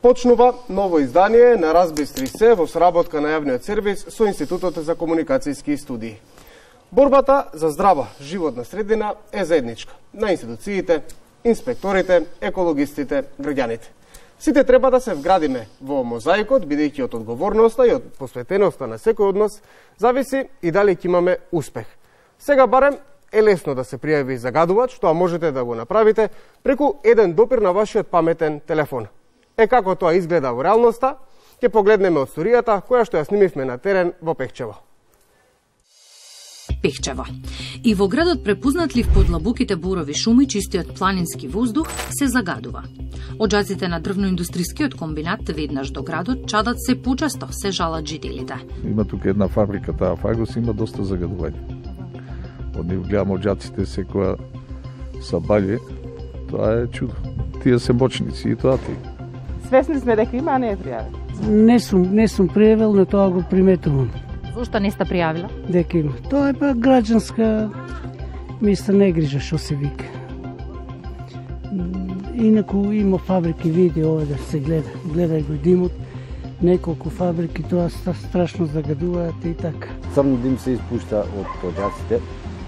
Почнува ново издание на Разбистри се во соработка на јавниот сервис со Институтот за комуникацијски студии. Борбата за здрава животна средина е заедничка на институциите, инспекторите, екологистите, граѓаните. Сите треба да се вградиме во мозаикот, бидејќи од одговорноста и од посветеноста на секој од нас зависи и дали ќе имаме успех. Сега барем е лесно да се пријави загадувач, тоа можете да го направите преку еден допир на вашиот паметен телефон. Како тоа изгледа во реалноста, ќе погледнеме од сторијата која што ја снимивме на терен во Пехчево. Пехчево. И во градот препознатлив по длабоките борови шуми, чистиот планински воздух се загадува. Оджаците на дрвно-индустрискиот комбинат веднаш до градот чадат се почесто, се жалат жителите. Има тука една фабрика, таа Фагос, има доста загадување. Од нив гледам оджаците секоја са баље, тоа е чудо. Тие се мочници и тоа ти. Свесни сме дека има, а не е пријавен. Не сум пријавил, но тоа го приметувам. Зошто не сте пријавила? Дека има. Тоа е па граѓанска миста негрижа што се вика. Инаку има фабрики, види ова да се гледа. Гледај го димот, неколку фабрики, тоа страшно загадуваат и така. Црн дим се испушта од оджаците.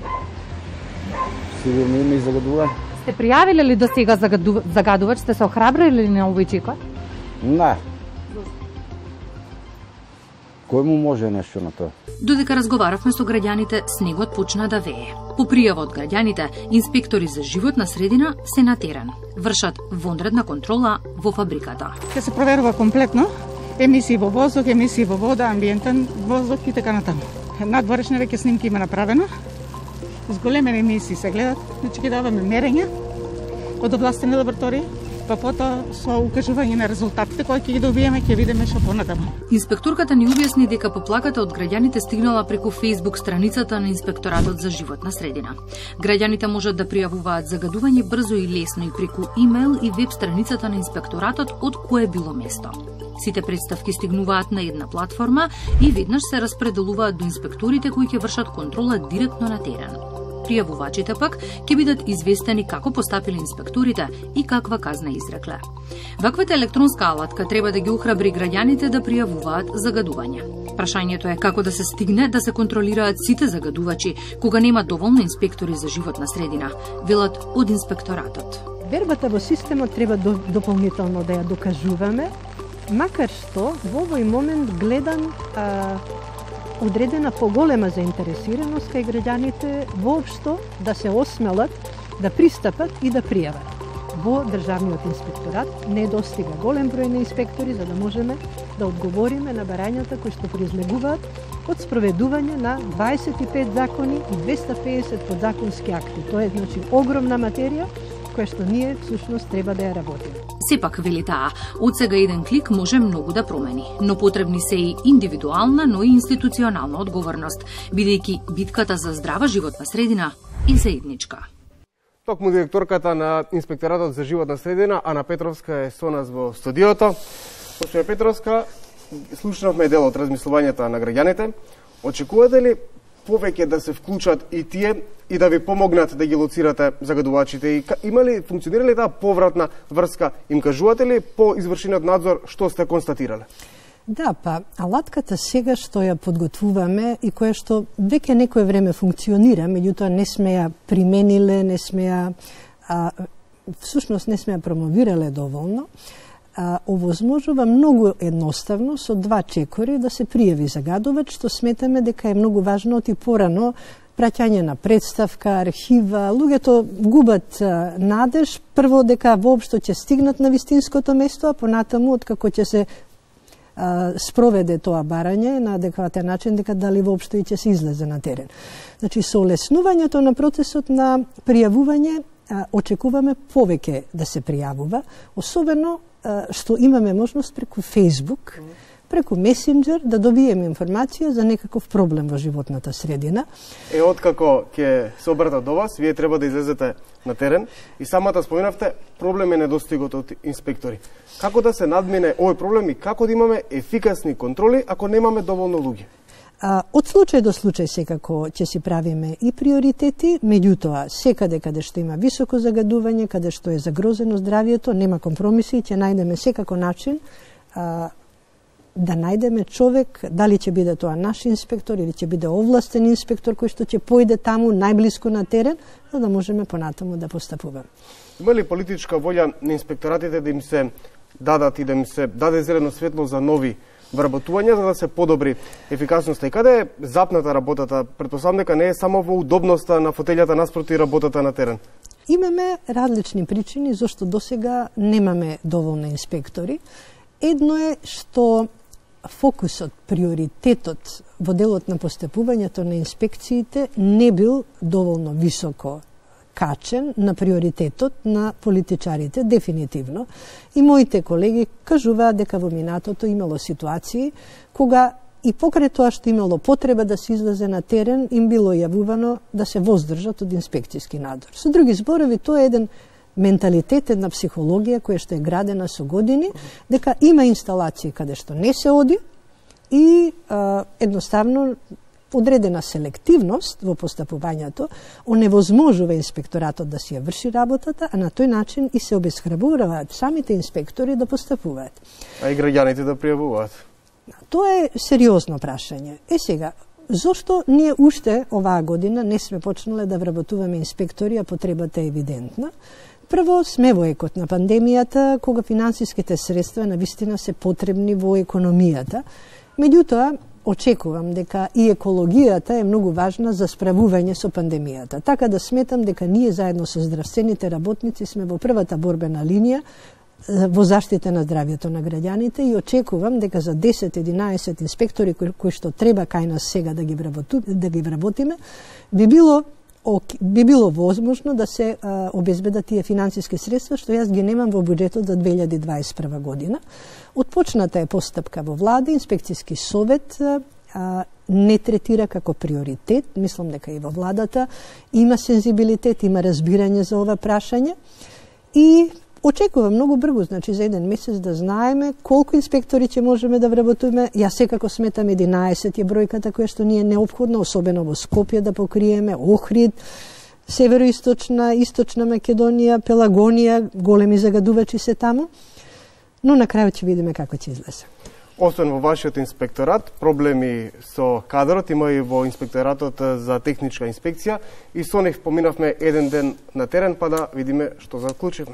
Сигурно има и загадување. Сте пријавиле ли до сега загадувач? Сте се охрабрили ли на овој чекор? Не. Кој му може нешто на тоа? Додека разговаравме со граѓаните, снегот почна да вее. По пријава од граѓаните, инспектори за животна средина се на терен. Вршат вонредна контрола во фабриката. Ќе се проверува комплетно емисии во воздух, емисии во вода, амбиентен воздух и така натаму. Надворешни веќе снимки има направено. Зголемени емисии се гледат, значи ќе даваме мерења од овластени лаборатории, па потоа со укажување на резултатите кои ќе ги добиеме, ќе видиме што понатаму. Инспекторката ни објасни дека поплаката од граѓаните стигнала преку Facebook страницата на Инспекторатот за животна средина. Граѓаните можат да пријавуваат загадување брзо и лесно и преку имейл и веб страницата на Инспекторатот од кое било место. Сите представки стигнуваат на една платформа и веднаш се распределуваат до инспекторите кои ќе вршат контрола директно на терен. Пријавувачите пак ќе бидат известени како постапиле инспекторите и каква казна изрекле. Ваквата електронска алатка треба да ги охрабри граѓаните да пријавуваат загадување. Прашањето е како да се стигне да се контролираат сите загадувачи кога нема доволно инспектори за животна средина, велат од инспекторатот. Вербата во системот треба дополнително да ја докажуваме, макар што во овој момент гледам одредена поголема заинтересираност кај граѓаните воопшто да се осмелат, да пристапат и да пријават. Во Државниот инспекторат не достига голем број на инспектори за да можеме да одговориме на барањата кои што произлегуваат од спроведување на 25 закони и 250 подзаконски акти. Тоа е значи огромна материја која што ние всушност треба да ја работиме. Сепак, вели таа, од сега еден клик може многу да промени, но потребни се и индивидуална, но и институционална одговорност, бидејќи битката за здрава животна средина е заедничка. Токму директорката на Инспекторатот за животна средина, Ана Петровска, е со нас во студиото. Госпожа Петровска, слушнавме дел од размислувањата на граѓаните. Очекувате ли повеќе да се вклучат и тие и да ви помогнат да ги лоцирате загадувачите? И има ли, функционира ли таа повратна врска? Им кажувате ли по извршениот надзор што сте констатирале? Да, па алатката сега што ја подготвуваме и која што веќе некое време функционира, меѓутоа не сме ја примениле, не сме ја всушност не сме ја промовирале доволно, овозможува многу едноставно со 2 чекори да се пријави загадувач, што сметаме дека е многу важно од и порано праќање на представка, архива. Луѓето губат надеж прво дека воопшто ќе стигнат на вистинското место, а понатаму откако ќе се спроведе тоа барање на адекватен начин, дека дали воопшто и ќе се излезе на терен. Значи, со олеснувањето на процесот на пријавување очекуваме повеќе да се пријавува, особено што имаме можност преку Facebook, преку Messenger да добиеме информација за некаков проблем во животната средина. Откако ќе се обратат до вас, вие треба да излезете на терен и самата споменавте проблем е недостигот од инспектори. Како да се надмине овој проблем и како да имаме ефикасни контроли ако немаме доволно луѓе? Од случај до случај секако ќе си правиме и приоритети, меѓутоа секаде каде што има високо загадување, каде што е загрозено здравието, нема компромиси и ќе најдеме секако начин да најдеме човек, дали ќе биде тоа наш инспектор или ќе биде овластен инспектор кој што ќе појде таму најблиску на терен, за да можеме понатаму да постапуваме. Има ли политичка волја на инспекторатите да им се дадат и да им се даде зелено светло за нови вработувања за да се подобри ефикасноста? И каде е запната работата? Претпоставам дека не е само во удобноста на фотелјата наспроти работата на терен. Имаме различни причини зашто досега немаме доволно инспектори. Едно е што фокусот, приоритетот во делот на постапувањето на инспекциите не бил доволно високо качен на приоритетот на политичарите, дефинитивно. И моите колеги кажуваат дека во минатото имало ситуации кога и покрај тоа што имало потреба да се излезе на терен, им било јавувано да се воздржат од инспекцијски надзор. Со други зборови, тоа е еден менталитет, една психологија која што е градена со години, дека има инсталации каде што не се оди и едноставно одредена селективност во постапувањето оневозможува инспекторатот да си ја врши работата, а на тој начин и се обесхрабруваат самите инспектори да постапуваат. А и граѓаните да пријавуваат. Тоа е сериозно прашање. Сега, зошто ние уште оваа година не сме почнале да вработуваме инспектори, а потребата е евидентна? Прво, сме во екот на пандемијата, кога финансиските средства навистина се потребни во економијата. Меѓутоа, очекувам дека и екологијата е многу важна за справување со пандемијата. Така да сметам дека ние заедно со здравствените работници сме во првата борбена линија во заштита на здравјето на граѓаните и очекувам дека за 10-11 инспектори кои што треба кај нас сега да ги вработиме, би било возможно да се обезбедат тие финансиски средства што јас ги немам во буџетот за 2021 година. Отпочната е постапка во влада, инспекцијски совет не третира како приоритет, мислам дека и во владата има сензибилитет, има разбирање за ова прашање и очекувам многу брзо, значи за еден месец да знаеме колку инспектори ќе можеме да вработиме. Јас секако сметам 11 е бројката која што ни е неопходна, особено во Скопје да покриеме, Охрид, североисточна, источна Македонија, Пелагонија, големи загадувачи се таму. Но на крајот ќе видиме како ќе излезе. Освен во вашиот инспекторат, проблеми со кадрот има и во инспекторатот за техничка инспекција и со нив поминавме еден ден на терен па да видиме што заклучивме.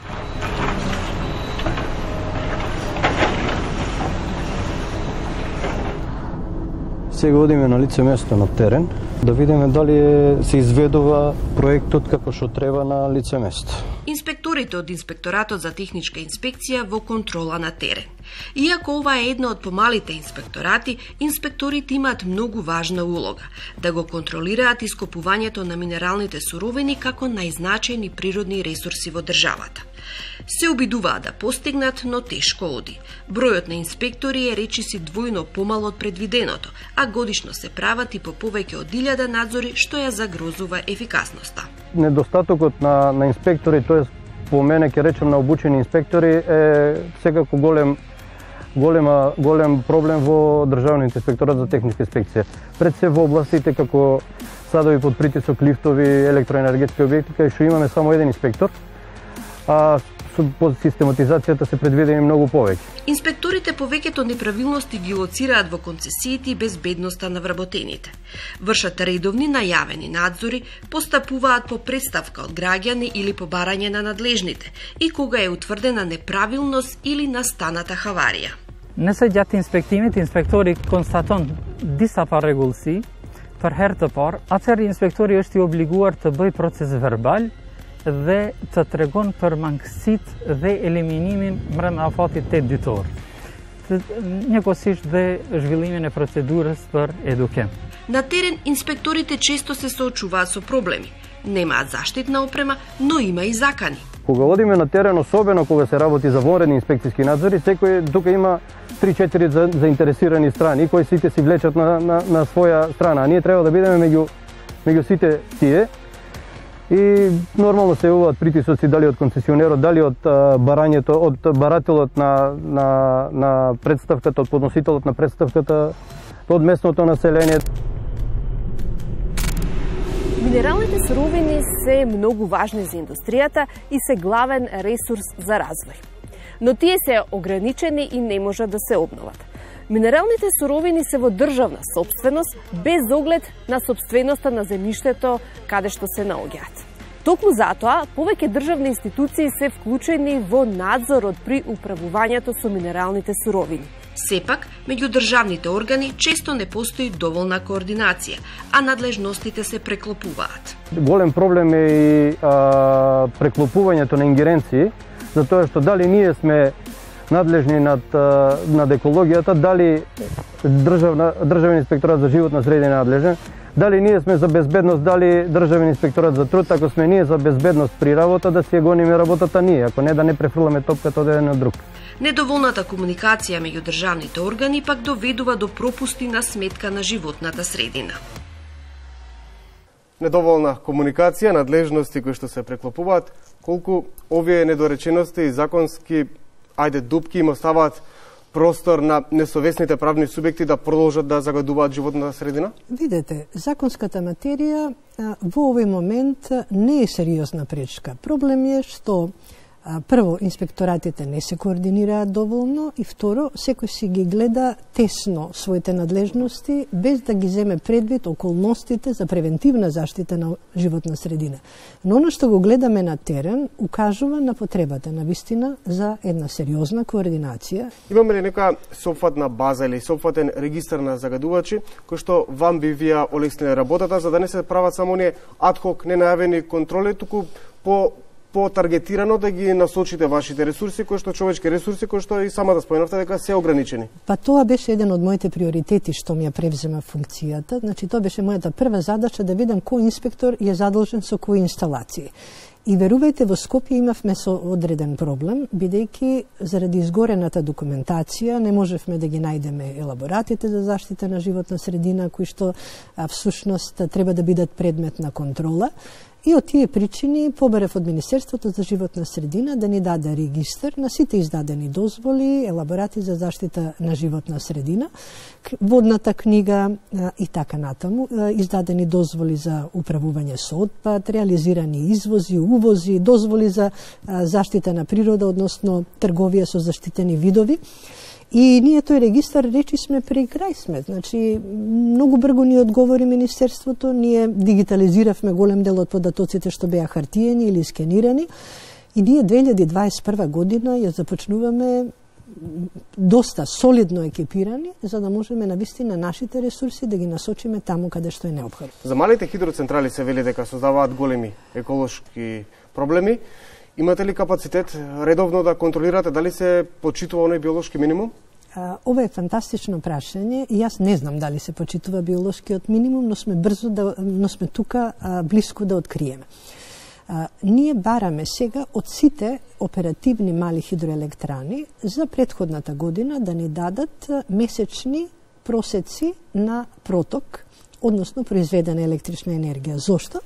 Сега одиме на лице место на терен да видиме дали се изведува проектот како што треба на лице место. Инспекторите од Инспекторатот за техничка инспекција во контрола на терен. Иако ова е една од помалите инспекторати, инспекторите имаат многу важна улога да го контролираат ископувањето на минералните суровини како најзначајни природни ресурси во државата. Се обидуваат да постигнат, но тешко оди. Бројот на инспектори е речиси двојно помал од предвиденото, а годишно се прават и по повеќе од 1000 надзори, што ја загрозува ефикасноста. Недостатокот на инспектори, тоа по мене ќе речем на обучени инспектори, е секако голем проблем во Државниот инспекторат за техничка инспекција. Пред се во областите како садови под притисок, лифтови, електроенергетски објекти, кај што имаме само еден инспектор, а по систематизацијата се предвидени многу повеќе. Инспекторите повеќето неправилности ги лоцираат во концесиите и безбедноста на вработените. Вршат редовни најавени надзори, постапуваат по представка од граѓани или по барање на надлежните и кога е утврдена неправилност или настаната хаварија. Nëse gjatë inspektimit inspektori konstaton disa parregullsi, për herë të parë, atëherë inspektori është i obliguar të bëjë proces verbal dhe të tregon për mangësitë dhe eliminimin brenda afatit 8 dytor. Njëkohësisht dhe zhvillimin e procedurës për edukim. На терен инспекторите често се соочуваат со проблеми. Немаат заштитна опрема, но има и закани. Кога одиме на терен, особено кога се работи за вонредни инспекцијски надзори, секој тука има 3-4 заинтересирани страни кои сите си влечат на своја страна, а ние треба да бидеме меѓу сите тие. И нормално се јавуваат притисоци дали од концесионерот, дали од барањето, од барателот на представката, од подносителот на представката, од местното население. Минералните суровини се многу важни за индустријата и се главен ресурс за развој. Но тие се ограничени и не можат да се обноват. Минералните суровини се во државна собственост без оглед на собственоста на земјиштето каде што се наоѓаат. Токму затоа, повеќе државни институции се вклучени во надзорот при управувањето со минералните суровини. Сепак, меѓу државните органи често не постои доволна координација, а надлежностите се преклопуваат. Голем проблем е и преклопувањето на ингеренции, затоа што дали ние сме надлежни над екологијата, дали Државен инспекторат за животна средина е надлежен, дали ние сме за безбедност, дали Државен инспекторат за труд, ако сме ние за безбедност при работа, да си ја гониме работата ние, ако не да не префрламе топката од еден на друг. Недоволната комуникација меѓу државните органи пак доведува до пропусти на сметка на животната средина. Недоволна комуникација, надлежности кои што се преклопуваат, колку овие недоречености и законски дупки им оставаат простор на несовесните правни субјекти да продолжат да загадуваат животната средина? Видете, законската материја во овој момент не е сериозна пречка. Проблем е што прво, инспекторатите не се координираат доволно и второ, секој си ги гледа тесно своите надлежности без да ги земе предвид околностите за превентивна заштита на животна средина. Но оно што го гледаме на терен укажува на потребата на вистина за една сериозна координација. Имаме ли нека сопфатна база или сопфатен регистар на загадувачи кој што вам би вија олесниле работата за да не се прават само оние адхок ненајавени контроли, туку по-таргетирано да ги насочите вашите ресурси, кои што човечки ресурси, кои што и самата споменавте дека се ограничени. Па тоа беше еден од моите приоритети што ми ја превзема функцијата. Значи тоа беше мојата прва задача да видам кој инспектор е задолжен со кои инсталации. И верувајте, во Скопје имавме со одреден проблем, бидејќи заради изгорената документација не можевме да ги најдеме елаборатите за заштита на животна средина, кои што всушност треба да бидат предмет на контрола. И од тие причини побарав од Министерството за животна средина да ни даде регистар на сите издадени дозволи, елаборати за заштита на животна средина, водната книга и така натаму, издадени дозволи за управување со отпад, реализирани извози, увози, дозволи за заштита на природа, односно трговија со заштитени видови. И ние тој регистар речи сме при крај сме. Значи, многу брзо ни одговори Министерството, ние дигитализиравме голем дел од податоците што беа хартиени или скенирани и ние 2021 година ја започнуваме доста солидно екипирани за да можеме навистина нашите ресурси да ги насочиме таму каде што е необходно. За малите хидроцентрали се вели дека создаваат големи еколошки проблеми. Имате ли капацитет редовно да контролирате дали се почитува оној биолошки минимум? Ова е фантастично прашање и јас не знам дали се почитува биолошкиот минимум, но сме тука блиску да откриеме. Ние бараме сега од сите оперативни мали хидроелектрани за претходната година да ни дадат месечни просеци на проток, односно произведена електрична енергија. Зошто?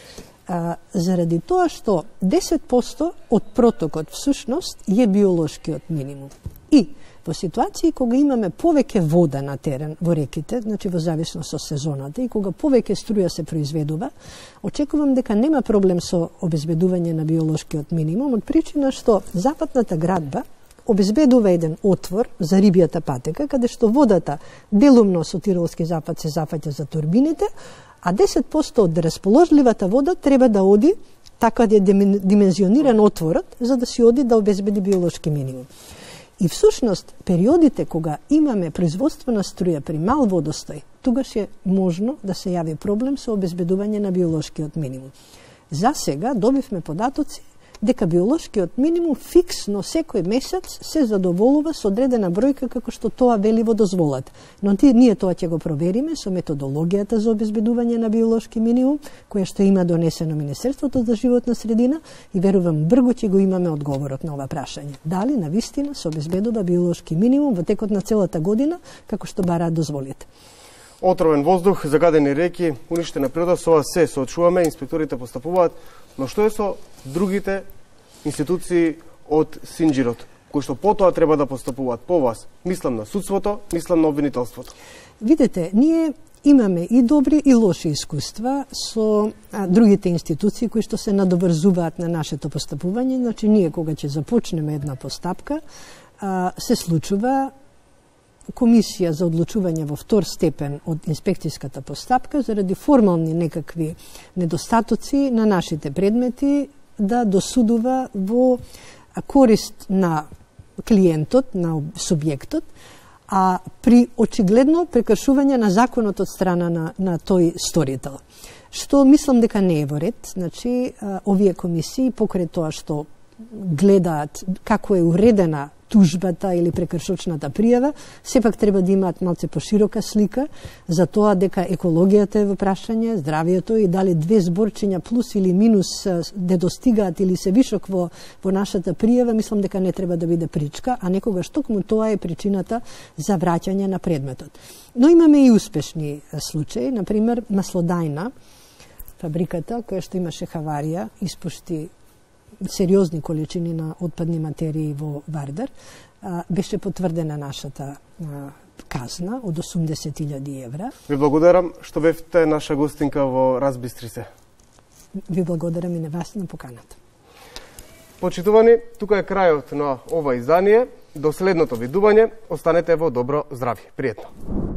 Заради тоа што 10% од протокот всушност е биолошкиот минимум. И во ситуации кога имаме повеќе вода на терен во реките, значи во зависност со сезоната и кога повеќе струја се произведува, очекувам дека нема проблем со обезбедување на биолошкиот минимум од причина што западната градба обезбедува еден отвор за рибјата патека, каде што водата делумно со Тиролски запад се зафаќа за турбините, а 10% од расположливата вода треба да оди така да е димензиониран отворот за да си оди да обезбеди биолошки минимум. И всушност периодите кога имаме производство на струја при мал водостој, тогаш е можно да се јави проблем со обезбедување на биолошкиот минимум. За сега добивме податоци дека биолошкиот минимум фиксно секој месец се задоволува со одредена бројка како што тоа вели во дозволата. Но ние тоа ќе го провериме со методологијата за обезбедување на биолошки минимум, која што има донесено Министерството за животна средина и верувам брзо ќе го имаме одговорот на ова прашање. Дали навистина се обезбедува биолошки минимум во текот на целата година, како што бараат дозволите. Отровен воздух, загадени реки, уништена природа, со ова се соочуваме, инспекторите постапуваат, но што е со другите институции од Синџирот, кои што потоа треба да постапуваат по вас? Мислам на судството, мислам на обвинителството. Видете, ние имаме и добри и лоши искуства со другите институции кои што се надобрзуваат на нашето постапување. Значи, ние кога ќе започнеме една постапка, се случува комисија за одлучување во втор степен од инспекцијската постапка заради формални некакви недостатоци на нашите предмети да досудува во корист на клиентот, на субјектот, а при очигледно прекршување на законот од страна на тој сторител. Што мислам дека не е во ред. Значи, овие комисии, покрај тоа што гледаат како е уредена тужбата или прекршочната пријава, сепак треба да имаат малце поширока слика за тоа дека екологијата е во прашање, здравието и дали две зборчиња плюс или минус не достигаат или се вишок во нашата пријава, мислам дека не треба да биде причка, а некогаш токму тоа е причината за враќање на предметот. Но имаме и успешни случаи, например Маслодајна, фабриката која што имаше хаварија, испушти сериозни количини на отпадни материи во Вардар, беше потврдена нашата казна од 80.000 евра. Ви благодарам што бевте наша гостинка во Разбистри се. Ви благодарам и на вас на поканата. Почитувани, тука е крајот на ова издание. До следното видување, останете во добро здравје. Пријатно.